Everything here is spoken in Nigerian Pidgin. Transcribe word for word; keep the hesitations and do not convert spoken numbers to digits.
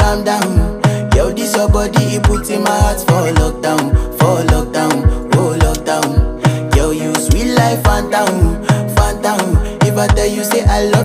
calm down. Yo, this your body, it puts in my heart for lockdown, for lockdown, oh lockdown. Yo, you sweet life, phantom, phantom. If I tell you say I love